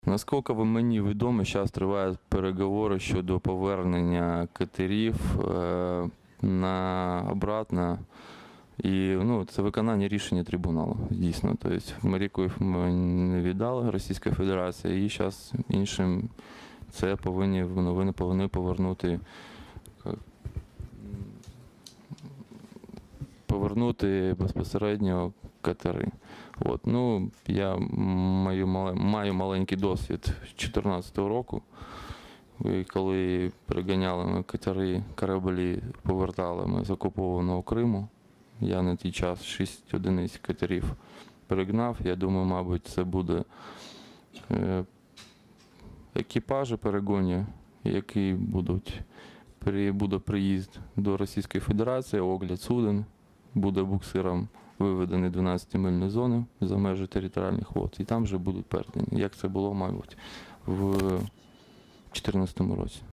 Наскільки мені відомо, зараз тривають переговори щодо повернення катерів на обратно. І це виконання рішення трибуналу, дійсно. Тобто моряків ми не віддали Російської Федерації, і зараз іншим це вони повинні повернути безпосередньо катери. Я маю маленький досвід з 2014 року, і коли переганяли ми кораблі повертали ми з окупованого Криму. Я на той час 6 одиниць катерів перегнав. Я думаю, мабуть, це буде екіпажі перегонів, які буде приїзд до Російської Федерації, огляд суден, буде буксиром виведені 12-мильні зони за межі територіальних вод, і там вже будуть передані, як це було, мабуть, в 2014 році.